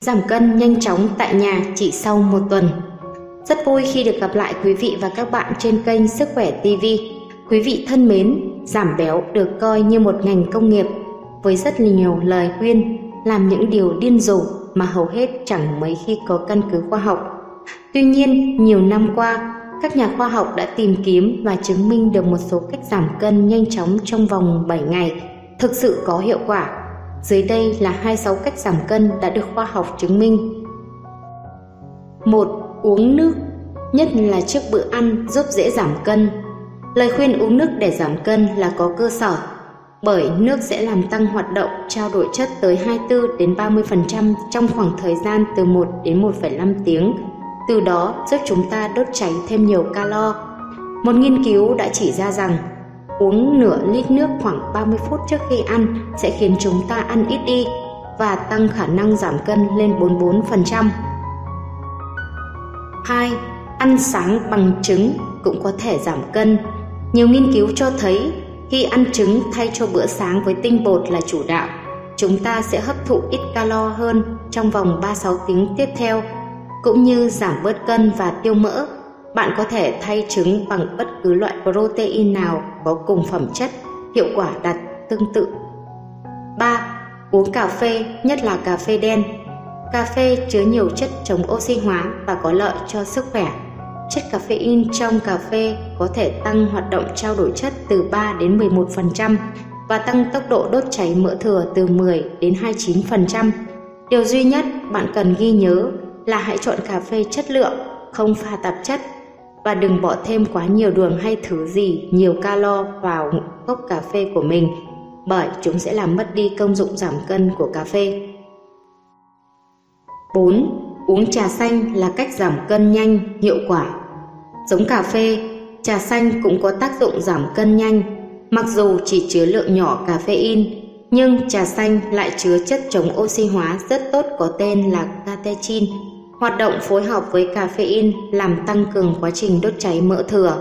Giảm cân nhanh chóng tại nhà chỉ sau 1 tuần. Rất vui khi được gặp lại quý vị và các bạn trên kênh Sức Khỏe TV. Quý vị thân mến, giảm béo được coi như một ngành công nghiệp với rất nhiều lời khuyên làm những điều điên rồ mà hầu hết chẳng mấy khi có căn cứ khoa học. Tuy nhiên, nhiều năm qua, các nhà khoa học đã tìm kiếm và chứng minh được một số cách giảm cân nhanh chóng trong vòng 7 ngày thực sự có hiệu quả. Dưới đây là 26 cách giảm cân đã được khoa học chứng minh. 1. Uống nước, nhất là trước bữa ăn giúp dễ giảm cân. Lời khuyên uống nước để giảm cân là có cơ sở, bởi nước sẽ làm tăng hoạt động trao đổi chất tới 24 đến 30% trong khoảng thời gian từ 1 đến 1,5 tiếng. Từ đó giúp chúng ta đốt cháy thêm nhiều calo. Một nghiên cứu đã chỉ ra rằng uống nửa lít nước khoảng 30 phút trước khi ăn sẽ khiến chúng ta ăn ít đi và tăng khả năng giảm cân lên 44%. 2. Ăn sáng bằng trứng cũng có thể giảm cân. Nhiều nghiên cứu cho thấy khi ăn trứng thay cho bữa sáng với tinh bột là chủ đạo, chúng ta sẽ hấp thụ ít calo hơn trong vòng 36 tiếng tiếp theo, cũng như giảm bớt cân và tiêu mỡ. Bạn có thể thay trứng bằng bất cứ loại protein nào có cùng phẩm chất, hiệu quả đạt tương tự. 3. Uống cà phê, nhất là cà phê đen. Cà phê chứa nhiều chất chống oxy hóa và có lợi cho sức khỏe. Chất caffeine trong cà phê có thể tăng hoạt động trao đổi chất từ 3 đến 11% và tăng tốc độ đốt cháy mỡ thừa từ 10 đến 29%. Điều duy nhất bạn cần ghi nhớ là hãy chọn cà phê chất lượng, không pha tạp chất, và đừng bỏ thêm quá nhiều đường hay thứ gì nhiều calo vào cốc cà phê của mình, bởi chúng sẽ làm mất đi công dụng giảm cân của cà phê. 4. Uống trà xanh là cách giảm cân nhanh, hiệu quả. Giống cà phê, trà xanh cũng có tác dụng giảm cân nhanh. Mặc dù chỉ chứa lượng nhỏ caffeine, nhưng trà xanh lại chứa chất chống oxy hóa rất tốt có tên là catechin, hoạt động phối hợp với caffeine làm tăng cường quá trình đốt cháy mỡ thừa.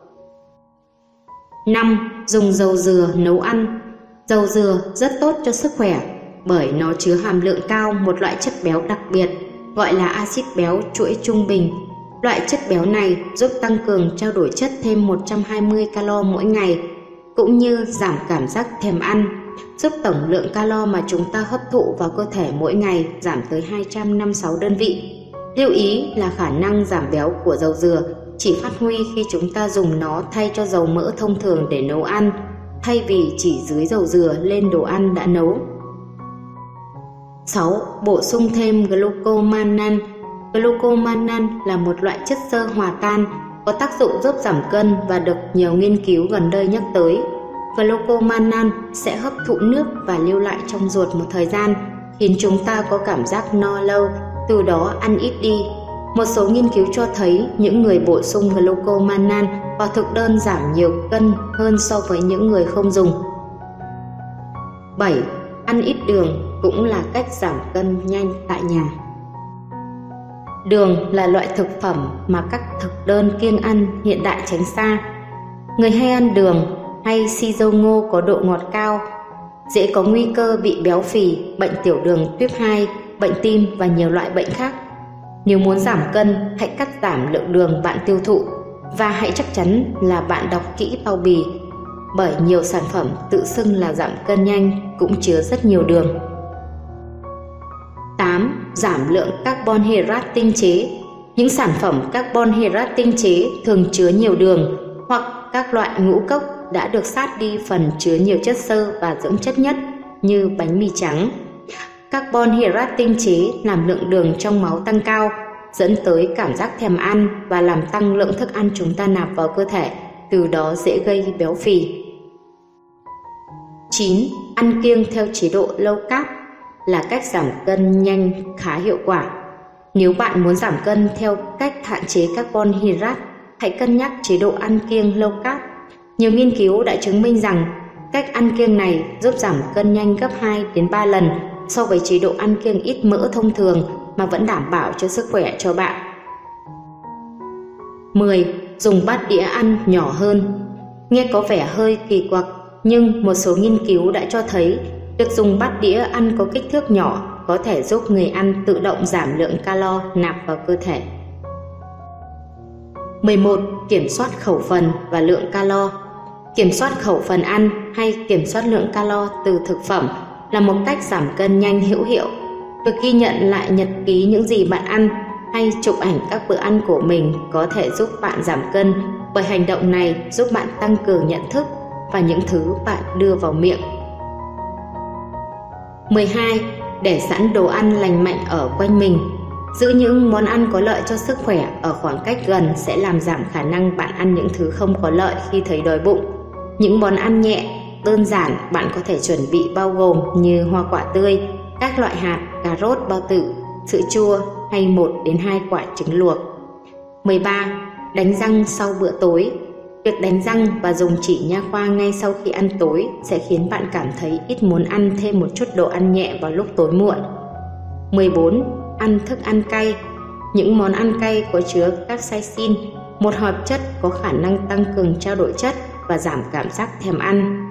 5. Dùng dầu dừa nấu ăn. Dầu dừa rất tốt cho sức khỏe bởi nó chứa hàm lượng cao một loại chất béo đặc biệt gọi là axit béo chuỗi trung bình. Loại chất béo này giúp tăng cường trao đổi chất thêm 120 calo mỗi ngày, cũng như giảm cảm giác thèm ăn, giúp tổng lượng calo mà chúng ta hấp thụ vào cơ thể mỗi ngày giảm tới 256 đơn vị. Lưu ý là khả năng giảm béo của dầu dừa chỉ phát huy khi chúng ta dùng nó thay cho dầu mỡ thông thường để nấu ăn, thay vì chỉ dưới dầu dừa lên đồ ăn đã nấu. 6. Bổ sung thêm glucomannan. Glucomannan là một loại chất xơ hòa tan có tác dụng giúp giảm cân và được nhiều nghiên cứu gần đây nhắc tới. Glucomannan sẽ hấp thụ nước và lưu lại trong ruột một thời gian, khiến chúng ta có cảm giác no lâu, từ đó ăn ít đi. Một số nghiên cứu cho thấy những người bổ sung glucomannan vào thực đơn giảm nhiều cân hơn so với những người không dùng. 7. Ăn ít đường cũng là cách giảm cân nhanh tại nhà. Đường là loại thực phẩm mà các thực đơn kiêng ăn hiện đại tránh xa. Người hay ăn đường hay si dâu ngô có độ ngọt cao dễ có nguy cơ bị béo phì, bệnh tiểu đường tuyếp 2, bệnh tim và nhiều loại bệnh khác. Nếu muốn giảm cân, hãy cắt giảm lượng đường bạn tiêu thụ và hãy chắc chắn là bạn đọc kỹ bao bì, bởi nhiều sản phẩm tự xưng là giảm cân nhanh cũng chứa rất nhiều đường. 8. Giảm lượng carbon hydrate tinh chế. Những sản phẩm carbon hydrate tinh chế thường chứa nhiều đường hoặc các loại ngũ cốc đã được sát đi phần chứa nhiều chất xơ và dưỡng chất nhất như bánh mì trắng. Carbon hydrate tinh chế làm lượng đường trong máu tăng cao, dẫn tới cảm giác thèm ăn và làm tăng lượng thức ăn chúng ta nạp vào cơ thể, từ đó dễ gây béo phì. 9. Ăn kiêng theo chế độ low carb là cách giảm cân nhanh khá hiệu quả. Nếu bạn muốn giảm cân theo cách hạn chế carbon hydrate, hãy cân nhắc chế độ ăn kiêng low carb. Nhiều nghiên cứu đã chứng minh rằng cách ăn kiêng này giúp giảm cân nhanh gấp 2 đến 3 lần so với chế độ ăn kiêng ít mỡ thông thường mà vẫn đảm bảo cho sức khỏe cho bạn. 10. Dùng bát đĩa ăn nhỏ hơn. Nghe có vẻ hơi kỳ quặc, nhưng một số nghiên cứu đã cho thấy việc dùng bát đĩa ăn có kích thước nhỏ có thể giúp người ăn tự động giảm lượng calo nạp vào cơ thể. 11. Kiểm soát khẩu phần và lượng calo. Kiểm soát khẩu phần ăn hay kiểm soát lượng calo từ thực phẩm là một cách giảm cân nhanh hữu hiệu. Việc ghi nhận lại nhật ký những gì bạn ăn hay chụp ảnh các bữa ăn của mình có thể giúp bạn giảm cân, bởi hành động này giúp bạn tăng cường nhận thức và những thứ bạn đưa vào miệng. 12. Để sẵn đồ ăn lành mạnh ở quanh mình. Giữ những món ăn có lợi cho sức khỏe ở khoảng cách gần sẽ làm giảm khả năng bạn ăn những thứ không có lợi khi thấy đói bụng. Những món ăn nhẹ, đơn giản bạn có thể chuẩn bị bao gồm như hoa quả tươi, các loại hạt, cà rốt bao tử, sữa chua hay 1 đến 2 quả trứng luộc. 13. Đánh răng sau bữa tối. Việc đánh răng và dùng chỉ nha khoa ngay sau khi ăn tối sẽ khiến bạn cảm thấy ít muốn ăn thêm một chút đồ ăn nhẹ vào lúc tối muộn. 14. Ăn thức ăn cay. Những món ăn cay có chứa capsaicin, một hợp chất có khả năng tăng cường trao đổi chất và giảm cảm giác thèm ăn.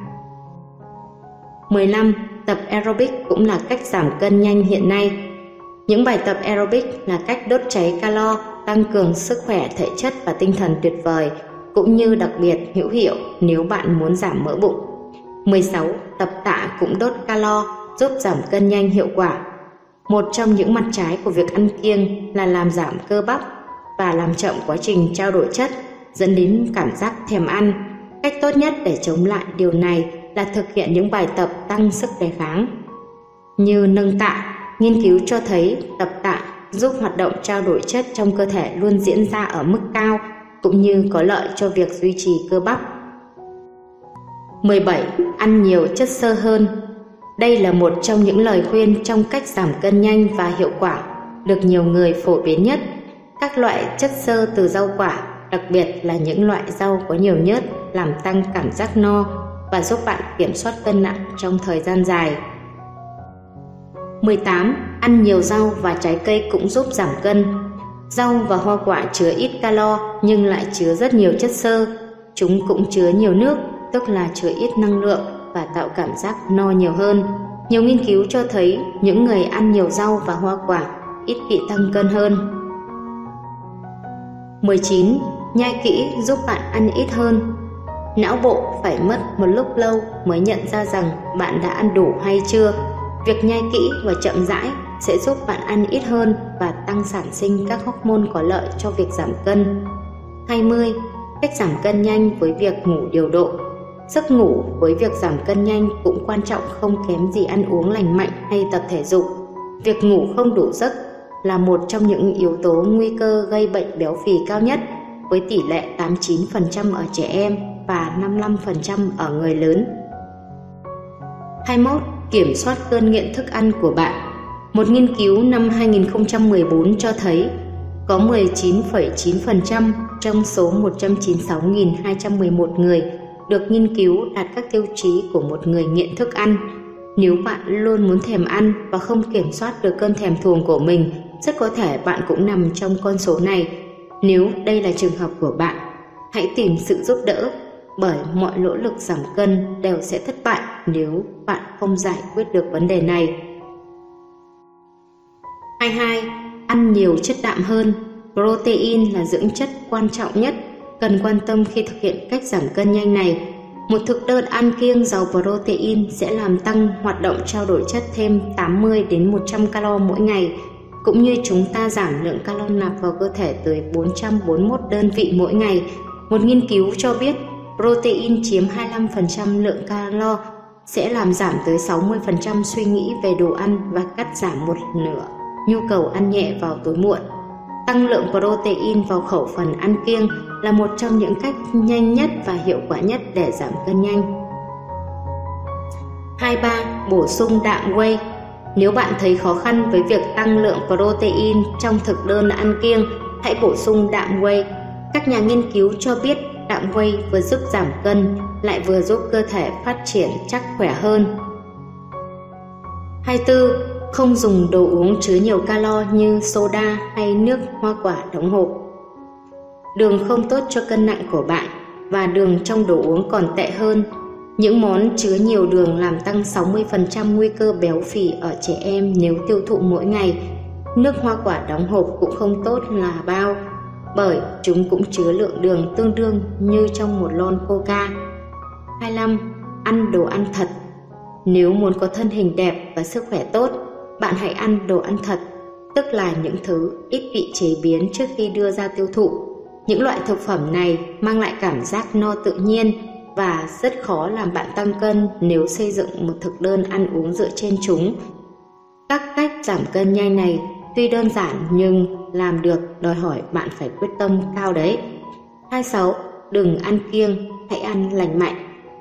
15. Tập aerobic cũng là cách giảm cân nhanh hiện nay. Những bài tập aerobic là cách đốt cháy calo, tăng cường sức khỏe thể chất và tinh thần tuyệt vời, cũng như đặc biệt hữu hiệu nếu bạn muốn giảm mỡ bụng. 16. Tập tạ cũng đốt calo, giúp giảm cân nhanh hiệu quả. Một trong những mặt trái của việc ăn kiêng là làm giảm cơ bắp và làm chậm quá trình trao đổi chất, dẫn đến cảm giác thèm ăn. Cách tốt nhất để chống lại điều này là thực hiện những bài tập tăng sức đề kháng. Như nâng tạ, nghiên cứu cho thấy tập tạ giúp hoạt động trao đổi chất trong cơ thể luôn diễn ra ở mức cao, cũng như có lợi cho việc duy trì cơ bắp. 17. Ăn nhiều chất xơ hơn. Đây là một trong những lời khuyên trong cách giảm cân nhanh và hiệu quả, được nhiều người phổ biến nhất. Các loại chất xơ từ rau quả, đặc biệt là những loại rau có nhiều nhớt, làm tăng cảm giác no và giúp bạn kiểm soát cân nặng trong thời gian dài. 18. Ăn nhiều rau và trái cây cũng giúp giảm cân. Rau và hoa quả chứa ít calo nhưng lại chứa rất nhiều chất xơ. Chúng cũng chứa nhiều nước, tức là chứa ít năng lượng và tạo cảm giác no nhiều hơn. Nhiều nghiên cứu cho thấy những người ăn nhiều rau và hoa quả ít bị tăng cân hơn. 19. Nhai kỹ giúp bạn ăn ít hơn. Não bộ phải mất một lúc lâu mới nhận ra rằng bạn đã ăn đủ hay chưa. Việc nhai kỹ và chậm rãi sẽ giúp bạn ăn ít hơn và tăng sản sinh các hormone có lợi cho việc giảm cân. 20. Cách giảm cân nhanh với việc ngủ điều độ. Giấc ngủ với việc giảm cân nhanh cũng quan trọng không kém gì ăn uống lành mạnh hay tập thể dục. Việc ngủ không đủ giấc là một trong những yếu tố nguy cơ gây bệnh béo phì cao nhất, với tỷ lệ 89% ở trẻ em và 55% ở người lớn. 21. Kiểm soát cơn nghiện thức ăn của bạn. Một nghiên cứu năm 2014 cho thấy có 19,9% trong số 196.211 người được nghiên cứu đạt các tiêu chí của một người nghiện thức ăn. Nếu bạn luôn muốn thèm ăn và không kiểm soát được cơn thèm thuồng của mình, rất có thể bạn cũng nằm trong con số này. Nếu đây là trường hợp của bạn, hãy tìm sự giúp đỡ, bởi mọi nỗ lực giảm cân đều sẽ thất bại nếu bạn không giải quyết được vấn đề này. 22. Ăn nhiều chất đạm hơn. Protein là dưỡng chất quan trọng nhất cần quan tâm khi thực hiện cách giảm cân nhanh này. Một thực đơn ăn kiêng giàu protein sẽ làm tăng hoạt động trao đổi chất thêm 80 đến 100 calo mỗi ngày, cũng như chúng ta giảm lượng calo nạp vào cơ thể tới 441 đơn vị mỗi ngày. Một nghiên cứu cho biết protein chiếm 25% lượng calo sẽ làm giảm tới 60% suy nghĩ về đồ ăn và cắt giảm một nửa nhu cầu ăn nhẹ vào tối muộn. Tăng lượng protein vào khẩu phần ăn kiêng là một trong những cách nhanh nhất và hiệu quả nhất để giảm cân nhanh. 23. Bổ sung đạm whey. Nếu bạn thấy khó khăn với việc tăng lượng protein trong thực đơn ăn kiêng, hãy bổ sung đạm whey. Các nhà nghiên cứu cho biết đạm whey vừa giúp giảm cân, lại vừa giúp cơ thể phát triển chắc khỏe hơn. 24. Không dùng đồ uống chứa nhiều calo như soda hay nước hoa quả đóng hộp. Đường không tốt cho cân nặng của bạn, và đường trong đồ uống còn tệ hơn. Những món chứa nhiều đường làm tăng 60% nguy cơ béo phì ở trẻ em nếu tiêu thụ mỗi ngày. Nước hoa quả đóng hộp cũng không tốt là bao, bởi chúng cũng chứa lượng đường tương đương như trong một lon Coca. 25. Ăn đồ ăn thật. Nếu muốn có thân hình đẹp và sức khỏe tốt, bạn hãy ăn đồ ăn thật, tức là những thứ ít bị chế biến trước khi đưa ra tiêu thụ. Những loại thực phẩm này mang lại cảm giác no tự nhiên và rất khó làm bạn tăng cân nếu xây dựng một thực đơn ăn uống dựa trên chúng. Các cách giảm cân nhanh này tuy đơn giản nhưng làm được đòi hỏi bạn phải quyết tâm cao đấy. 26. Đừng ăn kiêng, hãy ăn lành mạnh.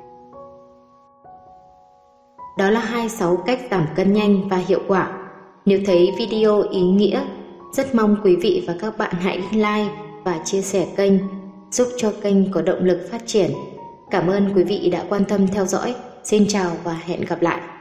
Đó là 26 cách giảm cân nhanh và hiệu quả. Nếu thấy video ý nghĩa, rất mong quý vị và các bạn hãy like và chia sẻ kênh, giúp cho kênh có động lực phát triển. Cảm ơn quý vị đã quan tâm theo dõi. Xin chào và hẹn gặp lại.